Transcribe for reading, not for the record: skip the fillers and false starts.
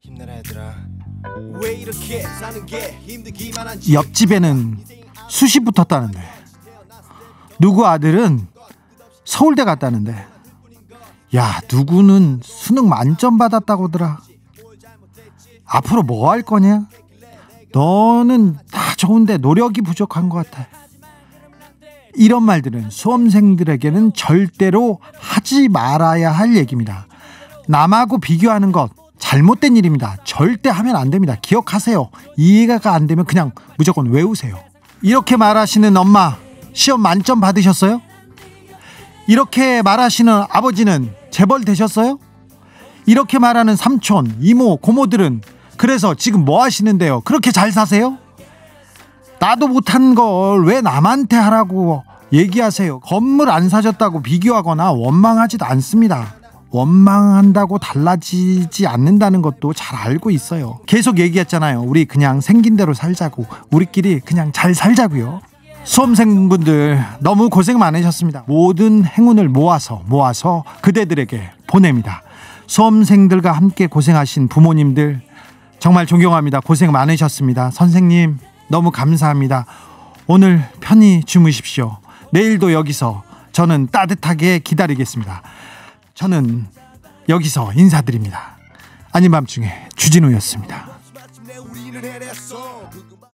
옆집에는 숱이 붙었다는데, 누구 아들은 서울대 갔다는데, 야, 누구는 수능 만점 받았다고더라. 앞으로 뭐 할 거냐? 너는 다 좋은데 노력이 부족한 것 같아. 이런 말들은 수험생들에게는 절대로 하지 말아야 할 얘기입니다. 남하고 비교하는 것 잘못된 일입니다. 절대 하면 안 됩니다. 기억하세요. 이해가 안 되면 그냥 무조건 외우세요. 이렇게 말하시는 엄마, 시험 만점 받으셨어요? 이렇게 말하시는 아버지는 재벌 되셨어요? 이렇게 말하는 삼촌, 이모, 고모들은 그래서 지금 뭐 하시는데요? 그렇게 잘 사세요? 나도 못한 걸 왜 남한테 하라고 얘기하세요? 건물 안 사셨다고 비교하거나 원망하지도 않습니다. 원망한다고 달라지지 않는다는 것도 잘 알고 있어요. 계속 얘기했잖아요. 우리 그냥 생긴 대로 살자고, 우리끼리 그냥 잘 살자고요. 수험생분들 너무 고생 많으셨습니다. 모든 행운을 모아서 그대들에게 보냅니다. 수험생들과 함께 고생하신 부모님들 정말 존경합니다. 고생 많으셨습니다. 선생님 너무 감사합니다. 오늘 편히 주무십시오. 내일도 여기서 저는 따뜻하게 기다리겠습니다. 저는 여기서 인사드립니다. 아닌 밤중에 주진우였습니다.